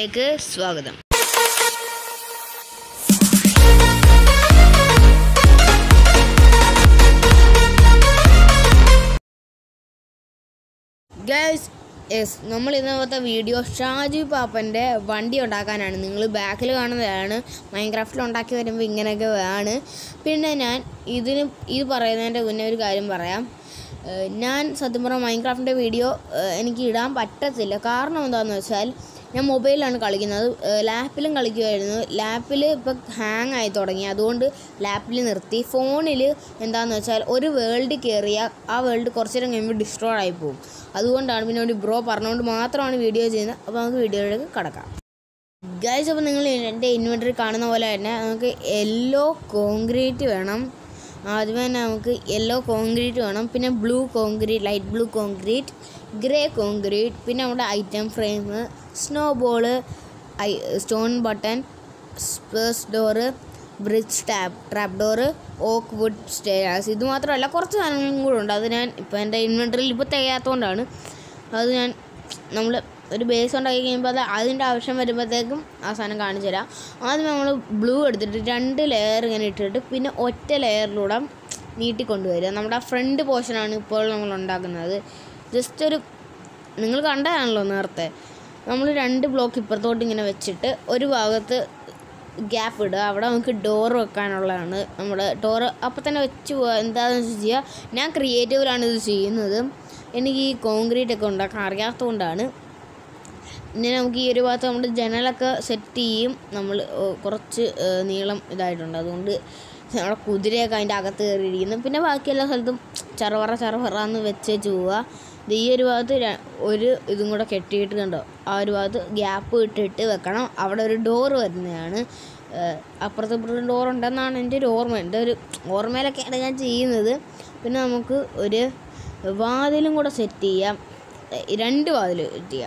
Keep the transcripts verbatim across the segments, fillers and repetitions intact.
വീഡിയോയിലേക്ക് സ്വാഗതം. Guys, yes, നമ്മൾ ഇന്നത്തെ വീഡിയോ ഷാജു പാപ്പൻ്റെ വണ്ടി ഉണ്ടാക്കാനാണ്. നിങ്ങൾ ബാക്കിൽ കാണുന്നതാണ്. മൈൻക്രാഫ്റ്റിൽ ഉണ്ടാക്കി വരുമ്പോൾ ഇങ്ങനെയൊക്കെ ആണ്. പിന്നെ ഞാൻ ഇതിന് ഇത് പറയുന്നതിൻ്റെ മുന്നേ ഒരു കാര്യം പറയാം. ഞാൻ സത്യം പറഞ്ഞാൽ മൈൻക്രാഫ്റ്റിൻ്റെ വീഡിയോ എനിക്ക് ഇടാൻ പറ്റത്തില്ല. കാരണം എന്താണെന്ന് വെച്ചാൽ ഞാൻ മൊബൈലിലാണ് കളിക്കുന്നത്. ലാപ്പിലും കളിക്കുമായിരുന്നു. ലാപ്പിൽ ഇപ്പോൾ ഹാങ് ആയി തുടങ്ങി. അതുകൊണ്ട് ലാപ്പിൽ നിർത്തി. ഫോണിൽ എന്താണെന്ന് വെച്ചാൽ ഒരു വേൾഡ് കയറിയാൽ ആ വേൾഡ് കുറച്ച് നേരം കഴിയുമ്പോൾ ഡിസ്ട്രോയ് ആയി പോകും. അതുകൊണ്ടാണ് പിന്നെ ഒരു ബ്രോ പറഞ്ഞുകൊണ്ട് മാത്രമാണ് വീഡിയോ ചെയ്യുന്നത്. അപ്പോൾ നമുക്ക് വീഡിയോയിലേക്ക് കടക്കാം. ഗൈസ്, അപ്പോൾ നിങ്ങൾ എൻ്റെ ഇൻവെൻറ്ററി കാണുന്ന പോലെ തന്നെ നമുക്ക് യെല്ലോ കോൺക്രീറ്റ് വേണം. ആദ്യമേ തന്നെ നമുക്ക് യെല്ലോ കോൺക്രീറ്റ് വേണം. പിന്നെ blue concrete, light blue concrete, grey concrete, പിന്നെ നമ്മുടെ ഐറ്റം ഫ്രെയിം, സ്നോ ബോള്, ഐ stone button, spruce door, bridge tap trap door, oak wood stairs. ഇത് മാത്രമല്ല കുറച്ച് സാധനങ്ങളും കൂടെ ഉണ്ട്. അത് ഞാൻ ഇപ്പോൾ എൻ്റെ ഇൻവെൻറ്ററിയിൽ ഇപ്പോൾ തികയാത്തതുകൊണ്ടാണ്. അത് ഞാൻ നമ്മൾ ഒരു ബേസ് ഉണ്ടാക്കി കഴിയുമ്പോൾ അത് അതിൻ്റെ ആവശ്യം വരുമ്പോഴത്തേക്കും ആ സാധനം കാണിച്ചു തരാം. ആദ്യം നമ്മൾ ബ്ലൂ എടുത്തിട്ട് രണ്ട് ലെയർ ഇങ്ങനെ ഇട്ടിട്ട് പിന്നെ ഒറ്റ ലെയറിലൂടെ നീട്ടിക്കൊണ്ടുവരിക. നമ്മുടെ ഫ്രണ്ട് പോർഷനാണ് ഇപ്പോൾ നമ്മൾ ഉണ്ടാക്കുന്നത്. ജസ്റ്റ് ഒരു നിങ്ങൾ കണ്ടതാണല്ലോ നേരത്തെ. നമ്മൾ രണ്ട് ബ്ലോക്ക് ഇപ്പുറത്തോട്ട് ഇങ്ങനെ വെച്ചിട്ട് ഒരു ഭാഗത്ത് ഗ്യാപ്പ് ഇടുക. അവിടെ നമുക്ക് ഡോറ് വെക്കാനുള്ളതാണ്. നമ്മുടെ ഡോറ് അപ്പം തന്നെ വെച്ച് പോവുക. എന്താണെന്ന് വെച്ച് ചെയ്യുക. ഞാൻ ക്രിയേറ്റീവിലാണ് ഇത് ചെയ്യുന്നത്. എനിക്ക് ഈ കോൺക്രീറ്റ് ഒക്കെ ഉണ്ടാക്കാൻ അറിയാത്തതുകൊണ്ടാണ്. പിന്നെ നമുക്ക് ഈ ഒരു ഭാഗത്ത് നമ്മുടെ ജനലൊക്കെ സെറ്റ് ചെയ്യും. നമ്മൾ കുറച്ച് നീളം ഇതായിട്ടുണ്ട്. അതുകൊണ്ട് നമ്മുടെ കുതിരയൊക്കെ അതിൻ്റെ അകത്ത് കയറിയിരിക്കുന്നു. പിന്നെ ബാക്കി എല്ലാ സ്ഥലത്തും ചറവറ ചറവറാന്ന് വെച്ചേച്ച് പോവുക. ഇത് ഈ ഒരു ഭാഗത്ത് ഒരു ഇതും കൂടെ കെട്ടിയിട്ട് കണ്ടോ, ആ ഒരു ഭാഗത്ത് ഗ്യാപ്പ് ഇട്ടിട്ട് വെക്കണം. അവിടെ ഒരു ഡോറ് വരുന്നതാണ്. അപ്പുറത്ത് ഇപ്പുറത്ത് ഡോറുണ്ടെന്നാണ് എൻ്റെ ഒരു ഓർമ്മ. എൻ്റെ ഒരു ഓർമ്മയിലൊക്കെയാണ് ഞാൻ ചെയ്യുന്നത്. പിന്നെ നമുക്ക് ഒരു വാതിലും കൂടെ സെറ്റ് ചെയ്യാം. രണ്ട് വാതിൽ സെറ്റ് ചെയ്യാം.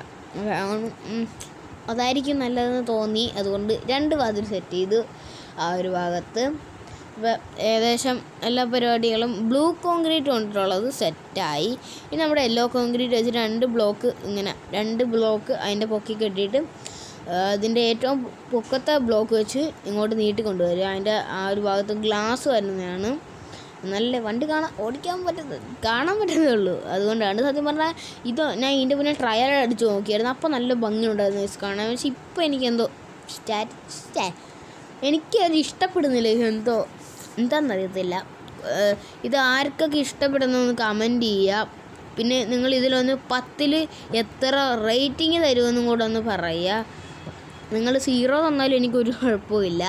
അതായിരിക്കും നല്ലതെന്ന് തോന്നി. അതുകൊണ്ട് രണ്ട് വാതിൽ സെറ്റ് ചെയ്തു ആ ഒരു ഭാഗത്ത്. ഇപ്പോൾ ഏകദേശം എല്ലാ പരിപാടികളും ബ്ലൂ കോൺക്രീറ്റ് കൊണ്ടിട്ടുള്ളത് സെറ്റായി. ഇനി നമ്മുടെ യെല്ലോ കോൺക്രീറ്റ് വെച്ച് രണ്ട് ബ്ലോക്ക് ഇങ്ങനെ രണ്ട് ബ്ലോക്ക് അതിൻ്റെ പൊക്കി കെട്ടിയിട്ട് അതിൻ്റെ ഏറ്റവും പൊക്കത്തെ ബ്ലോക്ക് വെച്ച് ഇങ്ങോട്ട് നീട്ടി കൊണ്ടുവരിക. അതിൻ്റെ ആ ഒരു ഭാഗത്ത് ഗ്ലാസ് വരുന്നതാണ്. നല്ല വണ്ടി കാണാൻ ഓടിക്കാൻ പറ്റുന്നത് കാണാൻ പറ്റുന്നതേ ഉള്ളൂ. അതുകൊണ്ടാണ് സത്യം പറഞ്ഞാൽ ഇത് ഞാൻ ഇതിൻ്റെ പിന്നെ ട്രയൽ അടിച്ച് നോക്കിയായിരുന്നു. അപ്പോൾ നല്ല ഭംഗിയുണ്ടായിരുന്നു ഇത് കാണാൻ. പക്ഷേ ഇപ്പോൾ എനിക്കെന്തോ സ്റ്റാറ്റ് എനിക്കത് ഇഷ്ടപ്പെടുന്നില്ല. എന്തോ എന്താണെന്നറിയത്തില്ല. ഇത് ആർക്കൊക്കെ ഇഷ്ടപ്പെടുന്നതെന്ന് കമൻറ്റ് ചെയ്യുക. പിന്നെ നിങ്ങൾ ഇതിലൊന്ന് പത്തിൽ എത്ര റേറ്റിംഗ് തരുമെന്നും കൂടെ ഒന്ന് പറയുക. നിങ്ങൾ സീറോ തന്നാലും എനിക്കൊരു കുഴപ്പമില്ല.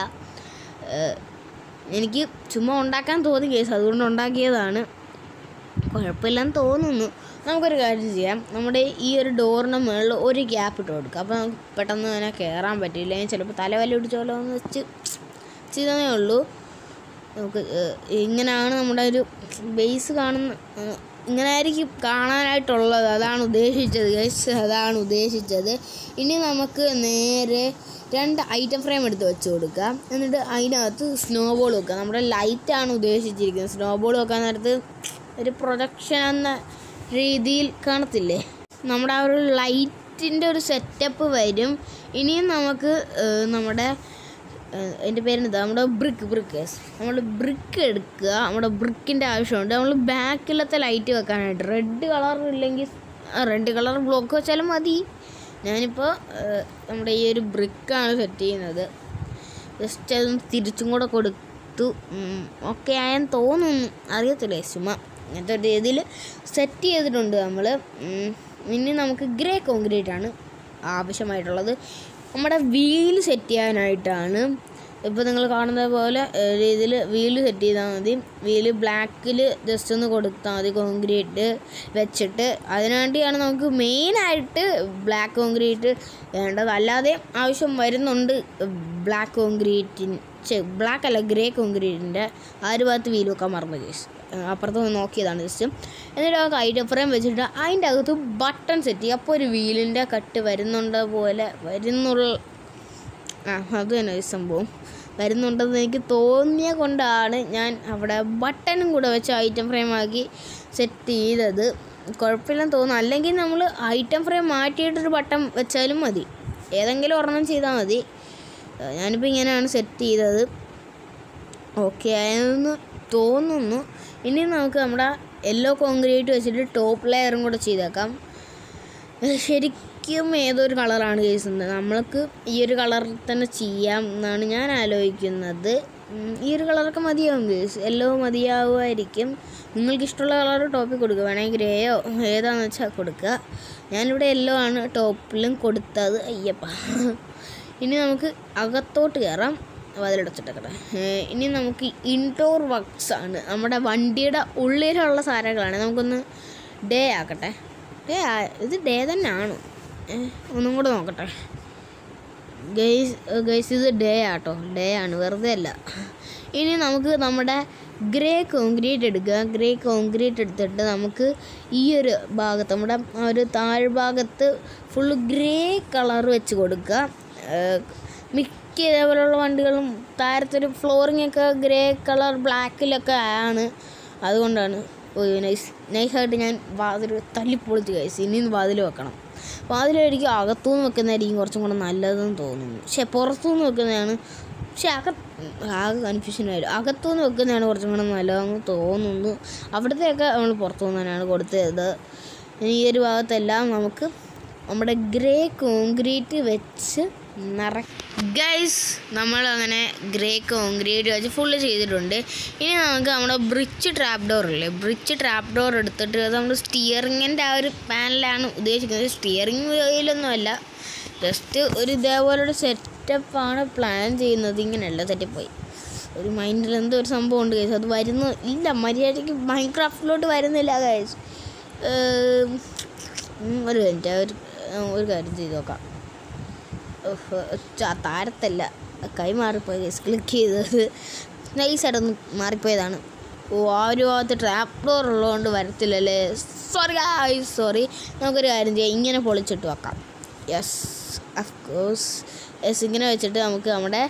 എനിക്ക് ചുമ്മാ ഉണ്ടാക്കാൻ തോന്നി കേസ്, അതുകൊണ്ട് ഉണ്ടാക്കിയതാണ്. കുഴപ്പമില്ലെന്ന് തോന്നുന്നു. നമുക്കൊരു കാര്യം ചെയ്യാം. നമ്മുടെ ഈ ഒരു ഡോറിന് മുകളിൽ ഒരു ഗ്യാപ്പ് ഇട്ട് കൊടുക്കുക. അപ്പോൾ നമുക്ക് പെട്ടെന്ന് തന്നെ കയറാൻ പറ്റില്ല. ചിലപ്പോൾ തലവല്ല പിടിച്ചോലോ എന്ന് വെച്ച് ചെയ്തതേ ഉള്ളൂ. നമുക്ക് ഇങ്ങനെയാണ് നമ്മുടെ ഒരു ബേസ് കാണുന്ന, ഇങ്ങനെ ആയിരിക്കും കാണാനായിട്ടുള്ളത്. അതാണ് ഉദ്ദേശിച്ചത് ഗൈസ്, അതാണ് ഉദ്ദേശിച്ചത്. ഇനി നമുക്ക് നേരെ രണ്ട് ഐറ്റം ഫ്രെയിം എടുത്ത് വെച്ച് കൊടുക്കുക. എന്നിട്ട് അതിനകത്ത് സ്നോ ബോൾ വെക്കുക. നമ്മുടെ ലൈറ്റാണ് ഉദ്ദേശിച്ചിരിക്കുന്നത്. സ്നോ ബോൾ വെക്കാൻ നേരത്ത് ഒരു പ്രൊജക്ഷൻ എന്ന രീതിയിൽ കാണത്തില്ലേ, നമ്മുടെ ആ ഒരു ലൈറ്റിൻ്റെ ഒരു സെറ്റപ്പ് വരും. ഇനിയും നമുക്ക് നമ്മുടെ എൻ്റെ പേരെന്താ നമ്മുടെ ബ്രിക്ക് ബ്രിക്ക് നമ്മൾ ബ്രിക്ക് എടുക്കുക. നമ്മുടെ ബ്രിക്കിൻ്റെ ആവശ്യമുണ്ട്. നമ്മൾ ബാക്കിലത്തെ ലൈറ്റ് വെക്കാനായിട്ട് റെഡ് കളർ ഇല്ലെങ്കിൽ റെഡ് കളർ ബ്ലോക്ക് വെച്ചാലും മതി. ഞാനിപ്പോൾ നമ്മുടെ ഈ ഒരു ബ്രിക്കാണ് സെറ്റ് ചെയ്യുന്നത്. ജസ്റ്റ് അതൊന്ന് തിരിച്ചും കൂടെ കൊടുത്തു. ഓക്കെ ആയെന്ന് തോന്നുന്നു, അറിയത്തില്ല. ചുമ്മാ ഇങ്ങനത്തെ ഒരു രീതിയിൽ സെറ്റ് ചെയ്തിട്ടുണ്ട് നമ്മൾ. ഇനി നമുക്ക് ഗ്രേ കോൺക്രീറ്റ് ആണ് ആവശ്യമായിട്ടുള്ളത്. നമ്മുടെ വീല് സെറ്റ് ചെയ്യാനായിട്ടാണ്. ഇപ്പോൾ നിങ്ങൾ കാണുന്നത് പോലെ രീതിയിൽ വീല് സെറ്റ് ചെയ്താൽ മതി. വീല് ബ്ലാക്കിൽ ജസ്റ്റ് ഒന്ന് കൊടുത്താൽ മതി കോൺക്രീറ്റ് വെച്ചിട്ട്. അതിനുവേണ്ടിയാണ് നമുക്ക് മെയിനായിട്ട് ബ്ലാക്ക് കോൺക്രീറ്റ് വേണ്ടത്. അല്ലാതെ ആവശ്യം വരുന്നുണ്ട് ബ്ലാക്ക് കോൺക്രീറ്റിന്, ബ്ലാക്ക് അല്ല ഗ്രേ കോൺക്രീറ്റിൻ്റെ ആ ഒരു ഭാഗത്ത് വീല് വെക്കാൻ മറന്നു കേസ്. അപ്പുറത്ത് നോക്കിയതാണ് ജസ്റ്റ്. എന്നിട്ട് നമുക്ക് ഐറ്റം ഫ്രെയിം വെച്ചിട്ട് അതിൻ്റെ അകത്ത് ബട്ടൺ സെറ്റ് ചെയ്യുക. അപ്പോൾ ഒരു വീലിൻ്റെ കട്ട് വരുന്നുണ്ട് പോലെ വരുന്നുള്ള ആ അത് തന്നെ ഈ സംഭവം വരുന്നുണ്ടെന്ന് എനിക്ക് തോന്നിയ കൊണ്ടാണ് ഞാൻ അവിടെ ബട്ടണും കൂടെ വെച്ച് ഐറ്റം ഫ്രെയിം ആക്കി സെറ്റ് ചെയ്തത്. കുഴപ്പമില്ലെന്ന് തോന്നുന്നു. അല്ലെങ്കിൽ നമ്മൾ ഐറ്റം ഫ്രെയിം മാറ്റിയിട്ടൊരു ബട്ടൺ വെച്ചാലും മതി. ഏതെങ്കിലും ഒരെണ്ണം ചെയ്താൽ മതി. ഞാനിപ്പോൾ ഇങ്ങനെയാണ് സെറ്റ് ചെയ്തത്. ഓക്കെ ആയെന്ന് തോന്നുന്നു. ഇനി നമുക്ക് നമ്മുടെ യെല്ലോ കോൺക്രീറ്റ് വെച്ചിട്ട് ടോപ്പ് ലെയറും കൂടെ ചെയ്തേക്കാം. ശരിക്കും ഏതൊരു കളറാണ് കേസുന്നത്, നമ്മൾക്ക് ഈ ഒരു കളറിൽ തന്നെ ചെയ്യാം എന്നാണ് ഞാൻ ആലോചിക്കുന്നത്. ഈ ഒരു കളറൊക്കെ മതിയാവും കേസ്, യെല്ലോ മതിയാവുമായിരിക്കും. നിങ്ങൾക്ക് ഇഷ്ടമുള്ള കളർ ടോപ്പിൽ കൊടുക്കുക, വേണമെങ്കിൽ ഗ്രേയോ ഏതാണെന്ന് വെച്ചാൽ കൊടുക്കുക. ഞാനിവിടെ യെല്ലോ ആണ് ടോപ്പിലും കൊടുത്തത്. അയ്യപ്പ. ഇനി നമുക്ക് അകത്തോട്ട് കയറാം. വാതിലടച്ചിട്ടേക്കട്ടെ. ഇനി നമുക്ക് ഇൻഡോർ വർക്ക്സ് ആണ്, നമ്മുടെ വണ്ടിയുടെ ഉള്ളിലുള്ള സാധനങ്ങളാണ്. നമുക്കൊന്ന് ഡേ ആക്കട്ടെ. ഡേ ഇത് ഡേ തന്നെ ആണോ? ഒന്നും കൂടെ നോക്കട്ടെ ഗൈസ്. ഗൈസ് ഇത് ഡേ ആട്ടോ, ഡേ ആണ്, വെറുതെ അല്ല. ഇനി നമുക്ക് നമ്മുടെ ഗ്രേ കോൺക്രീറ്റ് എടുക്കുക. ഗ്രേ കോൺക്രീറ്റ് എടുത്തിട്ട് നമുക്ക് ഈ ഒരു ഭാഗത്ത് നമ്മുടെ ആ ഒരു താഴ്ഭാഗത്ത് ഫുള്ള് ഗ്രേ കളർ വെച്ച് കൊടുക്കുക. മിക്ക ഇതേപോലെയുള്ള വണ്ടികളും താരത്തൊരു ഫ്ലോറിംഗ് ഒക്കെ ഗ്രേ കളർ ബ്ലാക്കിലൊക്കെ ആണ്. അതുകൊണ്ടാണ് നൈസ് നൈസായിട്ട് ഞാൻ വാതിൽ തല്ലിപ്പൊളിച്ച് കഴിച്ചു. ഇനി വാതിൽ വെക്കണം. വാതിലായിരിക്കും അകത്തുനിന്ന് വെക്കുന്നതായിരിക്കും കുറച്ചും കൂടെ നല്ലതെന്ന് തോന്നുന്നു. പക്ഷേ പുറത്തുനിന്ന് വെക്കുന്നതാണ്, പക്ഷേ അക ആകെ കൺഫ്യൂഷനായിരുന്നു. അകത്തുനിന്ന് വെക്കുന്നതാണ് കുറച്ചും കൂടെ നല്ലതെന്ന് തോന്നുന്നു. അവിടത്തെയൊക്കെ നമ്മൾ പുറത്തുനിന്ന് തന്നെയാണ് കൊടുത്തത്. ഈ ഒരു ഭാഗത്തെല്ലാം നമുക്ക് നമ്മുടെ ഗ്രേ കോൺക്രീറ്റ് വെച്ച് നിറ ഗൈസ് നമ്മൾ അങ്ങനെ ഗ്രേ കോൺക്രീറ്റ് വെച്ച് ഫുള്ള് ചെയ്തിട്ടുണ്ട്. ഇനി നമുക്ക് നമ്മുടെ ബ്രിഡ്ജ് ട്രാപ്പ് ഡോറില്ലേ, ബ്രിഡ്ജ് ട്രാപ്പ് ഡോർ എടുത്തിട്ട് അത് നമ്മൾ സ്റ്റിയറിങ്ങിൻ്റെ ആ ഒരു പാനലാണ് ഉദ്ദേശിക്കുന്നത്. സ്റ്റിയറിങ് വീലൊന്നുമല്ല, ജസ്റ്റ് ഒരു ഇതേപോലൊരു സെറ്റപ്പാണ് പ്ലാൻ ചെയ്യുന്നത്. ഇങ്ങനെയല്ല തെറ്റിപ്പോയി, ഒരു മൈൻഡിൽ എന്തോ ഒരു സംഭവം ഉണ്ട് ഗൈസ്. അത് വരുന്നു ഇല്ല, മര്യാദയ്ക്ക് മൈൻക്രാഫ്റ്റിലോട്ട് വരുന്നില്ല ഗൈസ്. ഒരു മിനിറ്റ്, ഒരു ഒരു കാര്യം ചെയ്ത് നോക്കാം. താരത്തല്ല, കൈ മാറിപ്പോയി ഗൈസ്, ക്ലിക്ക് ചെയ്തത് നൈസായിട്ടൊന്ന് മാറിപ്പോയതാണ്. ഓ ആ ഒരു ഭാഗത്ത് ട്രാപ്പ് ഡോർ ഉള്ളതുകൊണ്ട് വരത്തില്ലല്ലേ. Sorry guys, sorry. നമുക്കൊരു കാര്യം ചെയ്യാം, ഇങ്ങനെ പൊളിച്ചിട്ട് വെക്കാം. Yes of course. യെസ് ഇങ്ങനെ വെച്ചിട്ട് നമുക്ക് നമ്മുടെ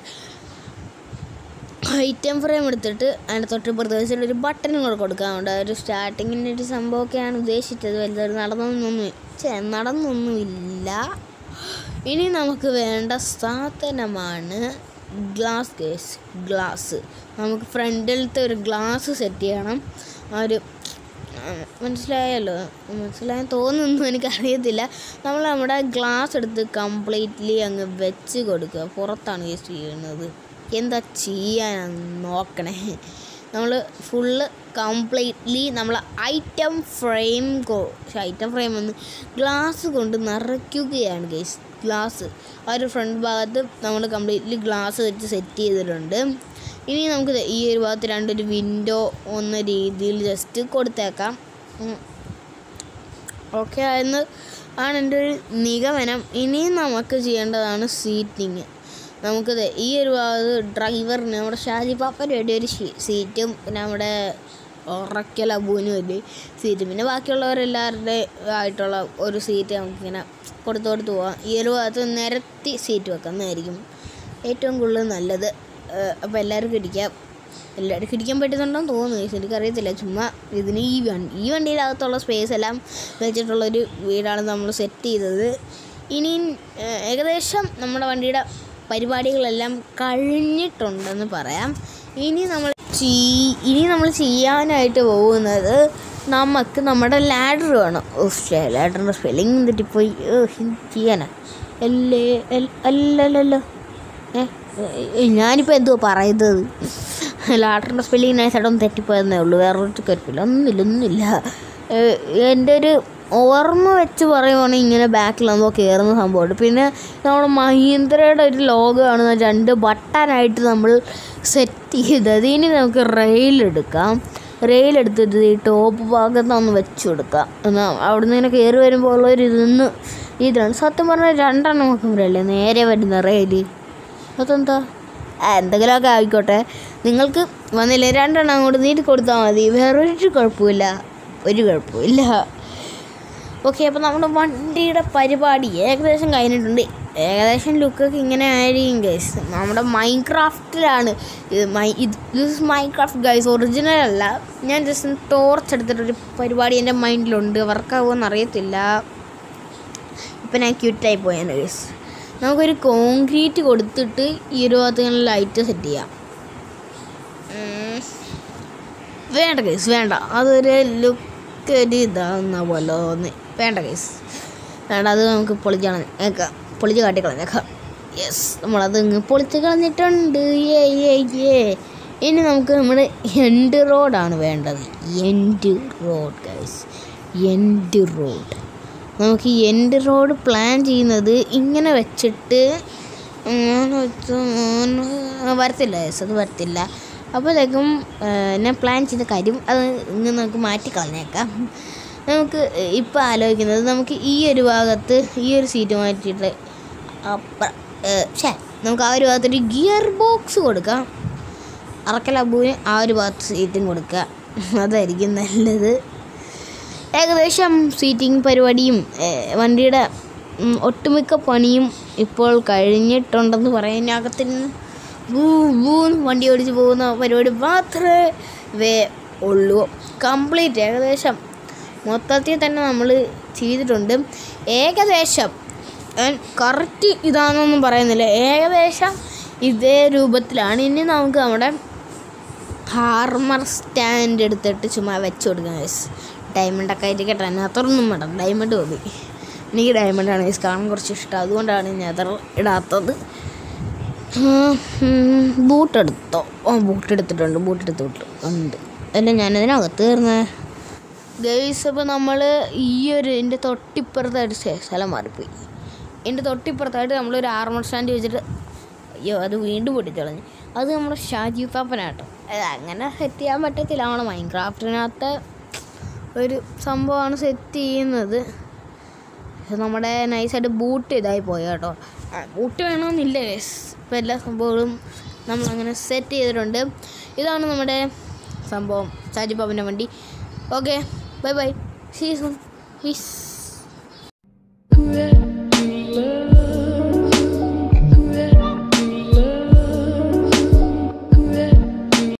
ഐറ്റം ഫ്രെയിം എടുത്തിട്ട് അതിൻ്റെ തൊട്ട് പ്രദേശത്തിൽ ഒരു ബട്ടനും കൂടെ കൊടുക്കാം. അതുകൊണ്ട് ഒരു സ്റ്റാർട്ടിങ്ങിൻ്റെ ഒരു സംഭവമൊക്കെയാണ് ഉദ്ദേശിച്ചത്. വലുതൊരു നടന്നൊന്നും ചേ നടന്നൊന്നുമില്ല. ഇനി നമുക്ക് വേണ്ട സാധനമാണ് ഗ്ലാസ് കേസ്. ഗ്ലാസ് നമുക്ക് ഫ്രണ്ടിലത്തെ ഒരു ഗ്ലാസ് സെറ്റ് ചെയ്യണം. ആ ഒരു മനസ്സിലായല്ലോ, മനസ്സിലായെന്ന് തോന്നുന്നു, എനിക്കറിയത്തില്ല. നമ്മൾ നമ്മുടെ ഗ്ലാസ് എടുത്ത് കംപ്ലീറ്റ്ലി അങ്ങ് വെച്ച് കൊടുക്കുക. പുറത്താണ് കേസ് ചെയ്യുന്നത്, എന്താ ചെയ്യാൻ നോക്കണേ. നമ്മൾ ഫുള്ള് കംപ്ലീറ്റ്ലി നമ്മൾ ഐറ്റം ഫ്രെയിം കൊ ഐറ്റം ഫ്രെയിം ഒന്ന് ഗ്ലാസ് കൊണ്ട് നിറയ്ക്കുകയാണ് ഗൈസ്. ഗ്ലാസ് ആ ഒരു ഫ്രണ്ട് ഭാഗത്ത് നമ്മൾ കംപ്ലീറ്റ്ലി ഗ്ലാസ് വെച്ച് സെറ്റ് ചെയ്തിട്ടുണ്ട്. ഇനി നമുക്ക് ഈ ഒരു ഭാഗത്ത് രണ്ടൊരു വിൻഡോ എന്ന രീതിയിൽ ജസ്റ്റ് കൊടുത്തേക്കാം. ഓക്കെ എന്ന് ആണ് എൻ്റെ ഒരു നിഗമനം. ഇനിയും നമുക്ക് ചെയ്യേണ്ടതാണ് സീറ്റിങ്. നമുക്കത് ഈ ഒരു ഭാഗത്ത് ഡ്രൈവറിന് നമ്മുടെ ഷാജി പാപ്പന് വേണ്ടി ഒരു സീറ്റും പിന്നെ നമ്മുടെ ഉറക്കൽ അബൂന് വേണ്ടി സീറ്റും പിന്നെ ബാക്കിയുള്ളവരെല്ലാവരുടെ ആയിട്ടുള്ള ഒരു സീറ്റ് നമുക്കിങ്ങനെ കൊടുത്ത് കൊടുത്ത് പോവാം. ഈ ഒരു ഭാഗത്ത് നിരത്തി സീറ്റ് വെക്കുന്നതായിരിക്കും ഏറ്റവും കൂടുതൽ നല്ലത്. അപ്പോൾ എല്ലാവർക്കും ഇരിക്കാം. എല്ലാവർക്കും ഇരിക്കാൻ പറ്റുന്നുണ്ടെന്ന് തോന്നുന്നു, എനിക്കറിയത്തില്ല. ചുമ്മാ ഇതിന് ഈ വണ്ടി ഈ വണ്ടിയിലകത്തുള്ള സ്പേസ് എല്ലാം വെച്ചിട്ടുള്ളൊരു വീടാണ് നമ്മൾ സെറ്റ് ചെയ്തത്. ഇനി ഏകദേശം നമ്മുടെ വണ്ടിയുടെ പരിപാടികളെല്ലാം കഴിഞ്ഞിട്ടുണ്ടെന്ന് പറയാം. ഇനി നമ്മൾ ഇനി നമ്മൾ ചെയ്യാനായിട്ട് പോകുന്നത് നമുക്ക് നമ്മുടെ ലാഡർ വേണം. ഓ ലാഡറിൻ്റെ സ്പെല്ലിങ് തെറ്റിപ്പോയി, ചെയ്യാനാ അല്ലേ അല്ലല്ലോ ഏ ഞാനിപ്പോൾ എന്തുവാ പറയുന്നത്. ലാഡറിൻ്റെ സ്പെല്ലിങ് നൈസായിട്ടൊന്നും തെറ്റിപ്പോയെന്നേ ഉള്ളൂ, വേറൊരു കുഴപ്പമില്ല, ഒന്നുമില്ല ഒന്നുമില്ല എൻ്റെ ഒരു ഓർമ്മ വെച്ച് പറയുവാണെങ്കിൽ ഇങ്ങനെ ബാക്കിൽ എന്തോ കയറുന്ന സംഭവമുണ്ട്. പിന്നെ നമ്മുടെ മഹീന്ദ്രയുടെ ഒരു ലോഗോ ആണ് രണ്ട് ബട്ടനായിട്ട് നമ്മൾ സെറ്റ് ചെയ്തത്. ഇനി നമുക്ക് റെയിലെടുക്കാം. റെയിലെടുത്തിട്ട് ഈ ടോപ്പ് ഭാഗത്ത് ഒന്ന് വെച്ച് കൊടുക്കാം. എന്നാൽ അവിടെ നിന്ന് ഇങ്ങനെ കയറി വരുമ്പോൾ ഉള്ളൊരു ഇതൊന്ന് ഇതാണ് സത്യം പറഞ്ഞാൽ രണ്ടെണ്ണം നോക്കുമ്പോഴല്ലേ നേരെ വരുന്ന റെയിൽ. അതെന്താ എന്തെങ്കിലുമൊക്കെ ആയിക്കോട്ടെ, നിങ്ങൾക്ക് വന്നില്ലേ രണ്ടെണ്ണം അങ്ങോട്ട് നീട്ടി കൊടുത്താൽ മതി, വേറൊരു കുഴപ്പമില്ല, ഒരു കുഴപ്പമില്ല. ഓക്കെ, അപ്പോൾ നമ്മുടെ വണ്ടിയുടെ പരിപാടി ഏകദേശം കഴിഞ്ഞിട്ടുണ്ട്. ഏകദേശം ലുക്കൊക്കെ ഇങ്ങനെ ആയിരിക്കും ഗൈസ്. നമ്മുടെ മൈൻക്രാഫ്റ്റിലാണ് ഇത്. മൈ ഇത് ദിസ് മൈൻക്രാഫ്റ്റ് ഗൈസ്, ഒറിജിനൽ അല്ല. ഞാൻ ജസ്റ്റ് ടോർച്ച് എടുത്തിട്ടൊരു പരിപാടി എൻ്റെ മൈൻഡിലുണ്ട്, വർക്കാവുമെന്ന് അറിയത്തില്ല. ഇപ്പം ഞാൻ ക്യൂറ്റായി പോയാണ് ഗൈസ്. നമുക്കൊരു കോൺക്രീറ്റ് കൊടുത്തിട്ട് ഈ ഒരു ഭാഗത്ത് ഇങ്ങനെ ലൈറ്റ് സെറ്റ് ചെയ്യാം. വേണ്ട കേസ് വേണ്ട, അതൊരു ലുക്ക് ഒരു ഇതാകുന്ന പോലെ തോന്നി. വേണ്ട കേസ് വേണ്ട, അത് നമുക്ക് പൊളിച്ച് കളഞ്ഞേക്കാം, പൊളിച്ച് കാട്ടി കളഞ്ഞേക്കാം. യെസ്, നമ്മളത് ഇങ്ങ് പൊളിച്ച് കളഞ്ഞിട്ടുണ്ട്. ഏ ഏ ഏ ഇനി നമുക്ക് നമ്മുടെ എൻഡ് റോഡാണ് വേണ്ടത്. End road guys, end road. നമുക്ക് ഈ എൻഡ് റോഡ് പ്ലാൻ ചെയ്യുന്നത് ഇങ്ങനെ വെച്ചിട്ട് വരത്തില്ല ഗൈസ്, അത് വരത്തില്ല. അപ്പോഴത്തേക്കും ഞാൻ പ്ലാൻ ചെയ്ത കാര്യം അത് ഇങ്ങനെ നമുക്ക് മാറ്റി കളഞ്ഞേക്കാം. നമുക്ക് ഇപ്പോൾ ആലോചിക്കുന്നത് നമുക്ക് ഈ ഒരു ഭാഗത്ത് ഈ ഒരു സീറ്റ് മാറ്റിയിട്ട് അപ്പുറം ശേ നമുക്ക് ആ ഒരു ഭാഗത്തൊരു ഗിയർ ബോക്സ് കൊടുക്കാം. അറക്കലബുവിന് ആ ഒരു ഭാഗത്ത് സീറ്റും കൊടുക്കുക, അതായിരിക്കും നല്ലത്. ഏകദേശം സീറ്റിംഗ് പരിപാടിയും വണ്ടിയുടെ ഒട്ടുമിക്ക പണിയും ഇപ്പോൾ കഴിഞ്ഞിട്ടുണ്ടെന്ന് പറയാനകത്തിൽ ബൂ ബൂന്ന് വണ്ടി ഓടിച്ച് പോകുന്ന പരിപാടി മാത്രമേ വേ ഉള്ളൂ. കംപ്ലീറ്റ് ഏകദേശം മൊത്തത്തിൽ തന്നെ നമ്മൾ ചെയ്തിട്ടുണ്ട്. ഏകദേശം കറക്റ്റ് ഇതാണെന്നൊന്നും പറയുന്നില്ല, ഏകദേശം ഇതേ രൂപത്തിലാണ്. ഇനി നമുക്ക് നമ്മുടെ ഹാർമർ സ്റ്റാൻഡ് എടുത്തിട്ട് ചുമ്മാ വെച്ച് കൊടുക്കാം ഗൈസ്. ഡയമണ്ടൊക്കെ ആയിരിക്കട്ടെ, അതിനകത്തൊന്നും വേണ്ട, ഡയമണ്ട് മതി. എനിക്ക് ഡയമണ്ടാണ് ഗൈസ് കാണാൻ കുറച്ച് ഇഷ്ടം, അതുകൊണ്ടാണ് ഞാൻ അതർ ഇടാത്തത്. ബൂട്ട് എടുത്തോ? ഓ ബൂട്ട് എടുത്തിട്ടുണ്ട്, ബൂട്ട് എടുത്തിട്ട് ഉണ്ട്. അല്ല ഞാനതിനകത്ത് കയറുന്നത് ഗൈസ്. അപ്പോൾ നമ്മൾ ഈ ഒരു എൻ്റെ തൊട്ടിപ്പുറത്തായിട്ട് സ്ഥലം മാറിപ്പോയി. എൻ്റെ തൊട്ടിപ്പുറത്തായിട്ട് നമ്മളൊരു ആർമർ സ്റ്റാൻഡ് വെച്ചിട്ട് അയ്യോ അത് വീണ്ടും പൊട്ടിച്ചളഞ്ഞു. അത് നമ്മുടെ ഷാജി പാപ്പനാട്ടോ. അത് അങ്ങനെ സെറ്റ് ചെയ്യാൻ പറ്റത്തില്ല, നമ്മളെ മൈൻക്രാഫ്റ്റിനകത്ത് ഒരു സംഭവമാണ് സെറ്റ് ചെയ്യുന്നത്. നമ്മുടെ നൈസായിട്ട് ബൂട്ട് ഇതായി പോയി കേട്ടോ. ബൂട്ട് വേണമെന്നില്ല ഗൈസ്, ഇപ്പോൾ എല്ലാ സംഭവങ്ങളും നമ്മളങ്ങനെ സെറ്റ് ചെയ്തിട്ടുണ്ട്. ഇതാണ് നമ്മുടെ സംഭവം ഷാജി പാപ്പൻ്റെ വണ്ടി. Okay bye bye, see you soon. Piece.